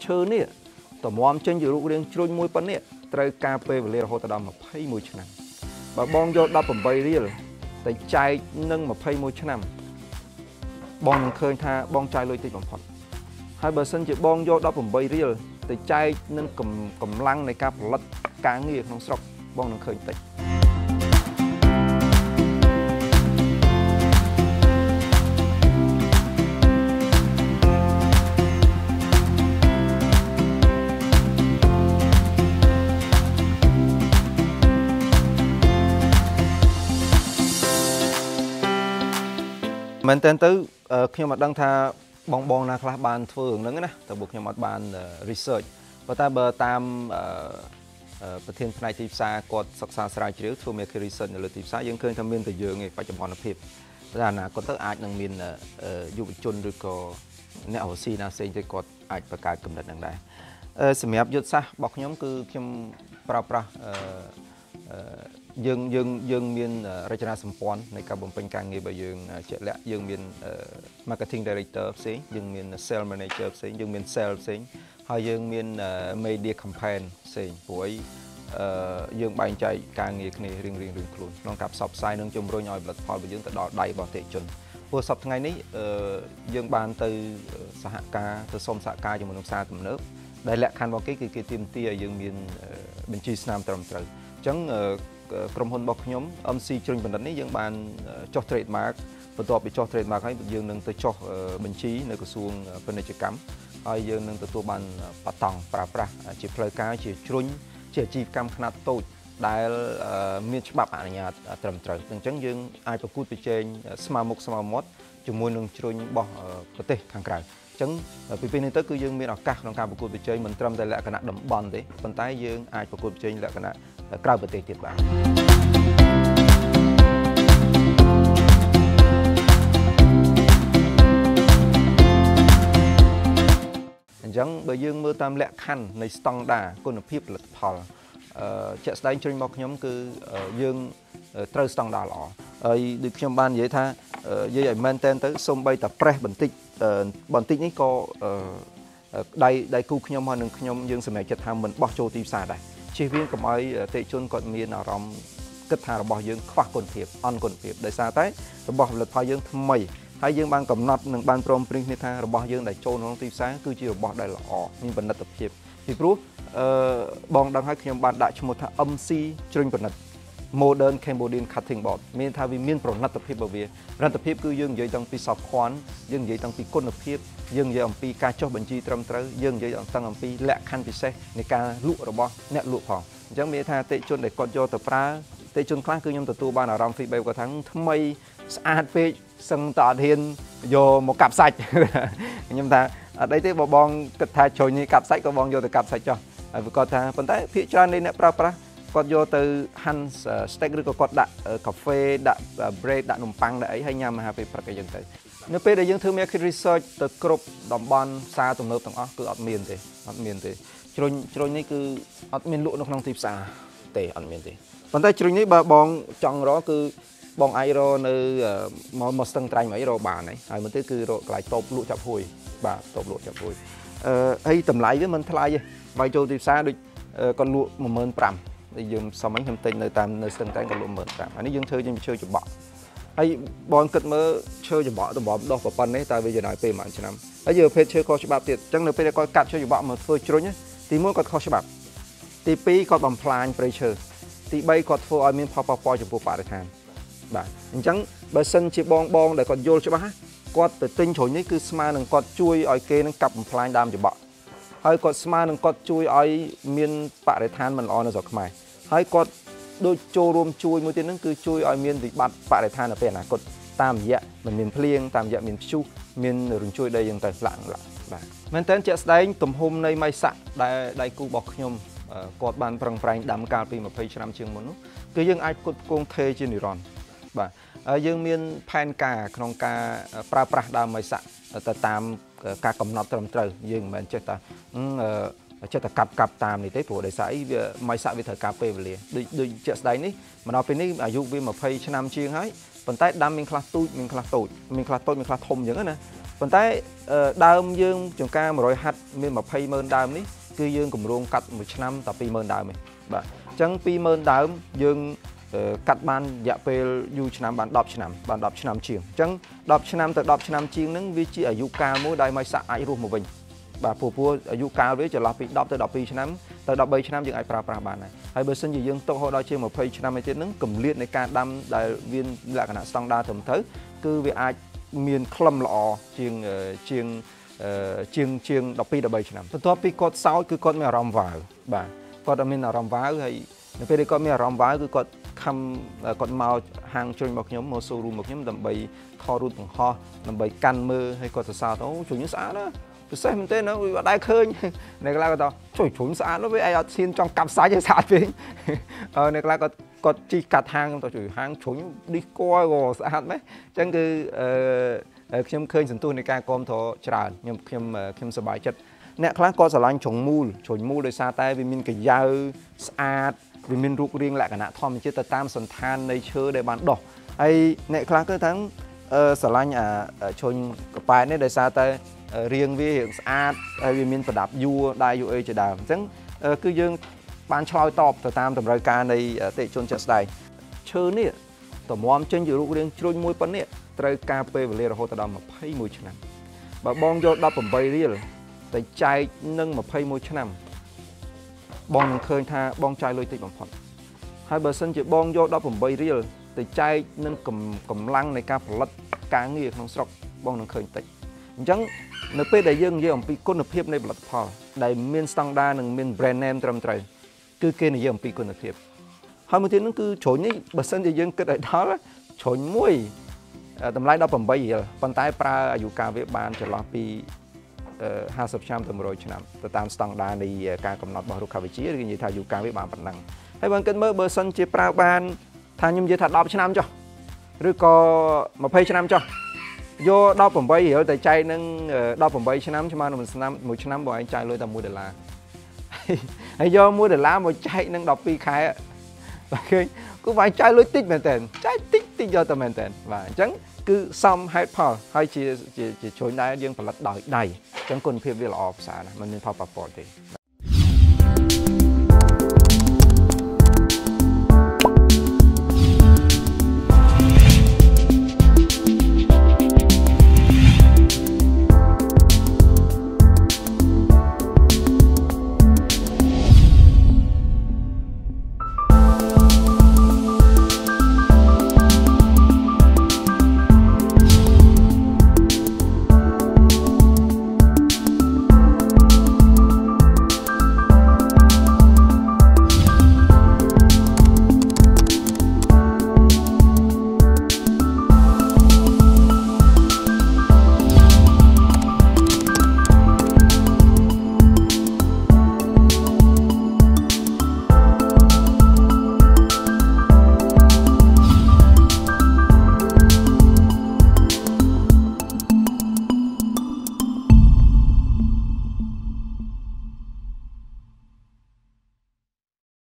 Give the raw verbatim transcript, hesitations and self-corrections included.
ឈើនេះតមមចេញជារូបរាងជ្រុញមួយប៉ុណ្នេះត្រូវការពេលវេលារហូតដល់ ยี่สิบเอ็ด ឆ្នាំបើបងយក สิบแปด រៀលតែចែកនឹង ยี่สิบเอ็ด ឆ្នាំបងនឹងឃើញថាបងចាយលុយតិចបំផុតហើយបើសិនជាបងយក สิบแปด រៀលតែចែកនឹងកម្លាំងនៃការផលិតការងារក្នុងស្រុកបងនឹងឃើញតិចមែនតើទៅខ្ញុំអត់ដឹងថាបងបងណាខ្លះបានធ្វើហ្នឹងណាតែពួកខ្ញុំអត់បាន research ប៉ុន្តែបើតាមប្រធានផ្នែកទីផ្សារគាត់សិក្សាស្រាវជ្រាវធ្វើ market research នៅលើទីផ្សារយើងឃើញថាមានតែយើងឯងបច្ចុប្បន្នភាពតែអនាគតទៅអាចនឹងមានយុវជនឬក៏អ្នកអវស៊ីណាផ្សេងទៀតគាត់អាចបង្កើតគំនិតហ្នឹងដែរសម្រាប់យុទ្ធសាស្ត្ររបស់ខ្ញុំគឺខ្ញុំប្រើប្រាស់យើងយើងយើងមានរចនាសម្ព័ន្ធនៃការបំពេញការងាររបស់យើងជាក់លាក់យើងមាន marketing director ផ្សេងយើងមាន sales manager ផ្សេងយើងមាន sales ផ្សេងហើយយើងមាន media campaign ផ្សេងព្រោះអីយើងបែងចែកការងារគ្នារៀងរៀងរៀងខ្លួនក្នុងការផ្សព្វផ្សាយនិងជំរុញឲ្យផលិតផលរបស់យើងទៅដល់ដៃរបស់អតិថិជនព្រោះសប្តាហ៍ថ្ងៃនេះយើងបានទៅសហការទៅសុំសហការជាមួយនឹងផ្សារទំនើបដែលលក្ខខណ្ឌរបស់គេគឺគេទាមទារឲ្យយើងមានបញ្ជីស្នាមត្រឹមត្រូវអញ្ចឹងក្រុមហ៊ុនរបស់ខ្ញុំ เอ็ม ซี ជ្រុញបណ្ឌិតនេះយើងបានចុះ trademark បន្ទាប់ពីចុះ trademark ហើយយើងនឹងទៅចុះបញ្ជីនៅក្រសួងពាណិជ្ជកម្មហើយយើងនឹងទទួលបានបតង់ប្រើប្រាស់ជាផ្លូវការជាជ្រុញជាអាជីវកម្មខ្នាតតូចដែលមានច្បាប់អនុញ្ញាតត្រឹមត្រូវអញ្ចឹងយើងអាចប្រកួតប្រជែងស្មើមុខស្មើមាត់ជាមួយនឹងជ្រុញរបស់ប្រទេសខាងក្រៅអញ្ចឹងពីពេលនេះទៅគឺយើងមានឱកាសក្នុងការប្រកួតប្រជែងមិនត្រឹមតែលក្ខណៈតំបន់ទេប៉ុន្តែយើងអាចប្រកួតប្រជែងលក្ខណៈក្រៅប្រទេសទៀតបាទអញ្ចឹងបើយើងមើលតាមលក្ខខណ្ឌនៃស្តង់ដារគុណភាពផលិតផលជាក់ស្ដែងជ្រុញរបស់ខ្ញុំគឺយើងត្រូវស្តង់ដារល្អហើយដូចខ្ញុំបាននិយាយថានិយាយឲ្យមែនតែនទៅសូម្បីតែប្រេះបន្តិចបន្តិចនេះក៏ដៃដៃគូខ្ញុំហើយនឹងខ្ញុំយើងសម្រេចចិត្តថាមិនបោះចូលទីផ្សារដែរជៀសវាងកុំឲ្យអតិថិជនគាត់មានអារម្មណ៍គិតថារបស់យើងខ្វះគុណភាពអន់គុណភាពដោយសារតែរបស់ផលិតផលយើងថ្មីហើយយើងបានកំណត់និងបានព្រមព្រៀងគ្នាថារបស់យើងដែលចូលក្នុងទីផ្សារគឺជារបស់ដែលល្អមានផលិតភាពពីព្រោះអឺបងដឹងហើយខ្ញុំបានដាក់ឈ្មោះថា เอ็ม ซี ជ្រុញប្រណិត Modern Cambodian Cutting Board មានថាវាមានប្រណិតភាពរបស់វាប្រណិតភាពគឺយើងនិយាយតាំងពីសោភ័ណយើងនិយាយតាំងពីគុណភាពយើងនិយាយអំពីការចុះបញ្ជីត្រឹមត្រូវយើងនិយាយតាំងអំពីលក្ខខណ្ឌពិសេសនៃការលក់របស់អ្នកលក់ផងអញ្ចឹងមានថាអតិថិជនដែលគាត់យកទៅប្រើអតិថិជនខ្លះគឺខ្ញុំទទួលបានអារម្មណ៍ feedback គាត់ថាថ្មីស្អាតពេកសឹងតអត់ហ៊ានយកមកកាប់សាច់ខ្ញុំថាអត់អីទេបើបងគិតថាជ្រុញនេះកាប់សាច់ក៏បងយកទៅកាប់សាច់ចុះហើយគាត់ថាប៉ុន្តែភាគច្រើននៃអ្នកប្រើប្រាស់គាត់យកទៅហាន់ steak ឬក៏គាត់ដាក់កាហ្វេដាក់ bread ដាក់នំប៉័ងដាក់អីហើយញ៉ាំអាហារពេលព្រឹកអីចឹងទៅនៅពេលដែលយើងធ្វើ market research ទៅគ្រប់តំបន់ផ្សារទំនើបទាំងអស់គឺអត់មានទេអត់មានទេជ្រុញជ្រុញនេះគឺអត់មានលក់នៅក្នុងទីផ្សារទេអត់មានទេប៉ុន្តែជ្រុញនេះបើបងចង់រកគឺបងអាចរកនៅមកមកស្ទឹងត្រែងមកអីរកបានហើយហើយមកទៅគឺរកកន្លែងតូបលក់ចាប់ហួយបាទតូបលក់ចាប់ហួយអឺហើយតម្លៃវាមិនថ្លៃទេបើចូលទីផ្សារដូចគាត់លក់ một nghìn năm trăm ដែលយើងសមហ្នឹងខ្ញុំទិញនៅតាមនៅស្ទឹងត្រែងគាត់លក់ một nghìn năm trăm អានេះយើងធ្វើយើងឈើច្បក់ហើយបងគិតមើលឈើច្បក់តំបន់ដោះប៉ុណ្ណេះតើវាចំណាយពេលប្រហែលឆ្នាំហើយយើងប្រភេទឈើខុសច្បាប់ទៀតអញ្ចឹងនៅពេលដែលគាត់កាត់ឈើច្បក់មកធ្វើជ្រុញទីមួយគាត់ខុសច្បាប់ទីពីរគាត់បំផ្លាញព្រៃឈើទីបីគាត់ធ្វើឲ្យមានផលប៉ះពាល់ចំពោះបរិស្ថានបាទអញ្ចឹងបើសិនជាបងបងដែលគាត់យល់ច្បាស់គាត់ទៅទិញជ្រុញនេះគឺស្មើនឹងគាត់ជួយឲ្យគេនឹងកាប់បំផ្លាញដើមច្បក់ហើយគាត់ស្មើនឹងគាត់ជួយឲ្យមានបរិស្ថានមិនល្អនៅស្រុកខ្មែរហើយគាត់ដូចចូលរួមជួយមួយទៀតហ្នឹងគឺជួយឲ្យមានវិបត្តិបរិស្ថាននៅពេលអនាគតតាមរយៈមិនមានភ្លៀងតាមរយៈមានព្យុះមានរញ្ជួយដីយ៉ាងទៅឡាក់ឡាក់បាទមែនតើជាក់ស្ដែងទំហំនៃម៉ៃសាក់ដែលដៃគូរបស់ខ្ញុំគាត់បានប្រឹងប្រែងដាំកាលពីยี่สิบឆ្នាំជាងមុននោះគឺយើងអាចផ្គត់ផ្គង់ថេជានិរន្តរ៍បាទហើយយើងមានផែនការក្នុងការប្រើប្រាស់ដើមម៉ៃសាក់ទៅតាមការកំណត់ត្រឹមត្រូវយើងមិនមែនចេះតែចេះតែកាប់កាប់តាមនេះទេព្រោះដោយសារអីវាម៉ៃសាក់វាត្រូវការពេលវេលាដូចដូចជាក់ស្ដែងនេះមកដល់ពេលនេះអាយុវាยี่สิบឆ្នាំជាងហើយប៉ុន្តែដាំមានខ្លះទូចមានខ្លះតូចមានខ្លះតូចមានខ្លះធំអញ្ចឹងណាប៉ុន្តែដើមយើងចំការmột trămហាត់មានยี่สิบម៉ឺនដើមនេះគឺយើងគម្រោងកាត់មួយឆ្នាំតែยี่สิบម៉ឺនដើមទេបាទអញ្ចឹងยี่สิบម៉ឺនដើមយើងកាត់បានរយៈពេលយូរឆ្នាំបានដប់ឆ្នាំបានដប់ឆ្នាំជាងអញ្ចឹងដប់ឆ្នាំទៅដប់ឆ្នាំជាងហ្នឹងវាជាអាយុកាលមួយដែលមកសាក់អាចរស់មកវិញបាទព្រោះព្រោះអាយុកាលវាចន្លោះពីដប់ទៅដប់ពីរឆ្នាំទៅដប់បីឆ្នាំយើងអាចប្រើប្រាស់បានដែរហើយបើសិនជាយើងទុកហូតដល់ជាងยี่สิบឆ្នាំឯទៀតហ្នឹងកម្រិតនៃការដាំដែលមានលក្ខណៈស្តង់ដារត្រឹមត្រូវគឺវាអាចមានក្លឹមល្អជាងជាងជាងជាងដប់ពីរដល់បីឆ្នាំបន្ទាប់ពីគាត់សោចគឺគាត់មានអារម្មណ៍វ៉ាវបាទគាត់អត់មានអារម្មណ៍វ៉ាវហើយនៅពេលដែលគាត់មានអារម្មណ៍វ៉ាវគឺគាត់ខំគាត់មកហាងជ្រុញរបស់ខ្ញុំមកសូរូមរបស់ខ្ញុំដើម្បីថតរូបបង្ហោះដើម្បីកាន់មើលហើយគាត់សរសើរទៅជ្រុញស្អាតណាពិសេសមែនទេណាអត់ដែរឃើញនៅកន្លែងគាត់ទៅជួយជ្រុញស្អាតនោះវាអត់ឈានចង់កាប់សាច់ឲ្យស្អាតពេកអឺនៅកន្លែងគាត់គាត់ជីកាត់ហាងទៅជួយហាងជ្រុញឌីសគួរក៏ស្អាតមែនអញ្ចឹងគឺអឺខ្ញុំឃើញសន្ទុះនៃការគាំទ្រច្រើនខ្ញុំខ្ញុំខ្ញុំសប្បាយចិត្តអ្នកខ្លះក៏ស្រឡាញ់ជ្រុងមូលជ្រុញមូលដោយសារតែវាមានកាយ៉ៅស្អាតវាមានរូបរាងលក្ខណៈធម្មជាតិទៅតាមសន្តាននៃឈើដែលបានដុះហើយអ្នកខ្លះគឺទាំងស្រឡាញ់អាជ្រុញកប៉ែតនេះដោយសារតែរាងវារាងស្អាតហើយវាមានប្រដាប់យួរដៃយួរអីជាដើមអញ្ចឹងគឺយើងបានឆ្លើយតបទៅតាមតម្រូវការនៃអតិថិជនជាក់ស្ដែងឈើនេះតម្រាំចេញជារូបរាងជ្រុញមួយប៉ុណ្នេះត្រូវការពេលវេលារហូតដល់ยี่สิบเอ็ดឆ្នាំបើបងយកដប់แปดរៀលទៅចែកនឹងยี่สิบเอ็ดឆ្នាំបងនឹងឃើញថាបងចាយលុយតិចបំផុតហើយបើសិនជាបងយកដប់แปดរៀលទៅចែកនឹងកម្លាំងនៃការផលិតការងារក្នុងស្រុកបងនឹងឃើញតិចអញ្ចឹងនៅពេលដែលយើងនិយាយអំពីគុណភាពនៃផលិតផលដែលមានស្តង់ដារនិងមាន brand name ត្រឹមត្រូវគឺគេនិយាយអំពីគុណភាពហើយមួយទៀតហ្នឹងគឺជ្រុញនេះបើសិនជាយើងគិតឲ្យដល់ជ្រុញមួយតម្លៃដប់แปดរៀលប៉ុន្តែប្រើអាយុកាលវាបានចន្លោះពីห้าสิบឆ្នាំទៅmột trămឆ្នាំទៅតាមស្តង់ដារនៃការកំណត់របស់រុក្ខាវិទ្យាគឺនិយាយថាអាយុកាលវាបានប៉ុណ្ណឹងហើយបើគិតមើលបើសិនជាប្រើបានថាខ្ញុំនិយាយថាដប់ឆ្នាំចុះឬក៏ยี่สิบឆ្នាំចុះយកដប់แปดរៀលទៅចែកនឹងដប់แปดឆ្នាំស្មើនឹងមួយឆ្នាំមួយឆ្នាំបងឯងចាយលុយតែមួយដុល្លារហើយយកមួយដុល្លារមកចែកនឹងដប់ពីរខែបាទឃើញគឺបងចាយលុយតិចមែនតើចាយតិចតិចយកតែមែនតើបាទអញ្ចឹងគឺសមហេតុផលហើយជាជាជ្រុញដែរយើងផលិតដោយដៃអញ្ចឹងគុណភាពវាល្អប្រសើរណាស់មិនមានផលប៉ះពាល់ទេ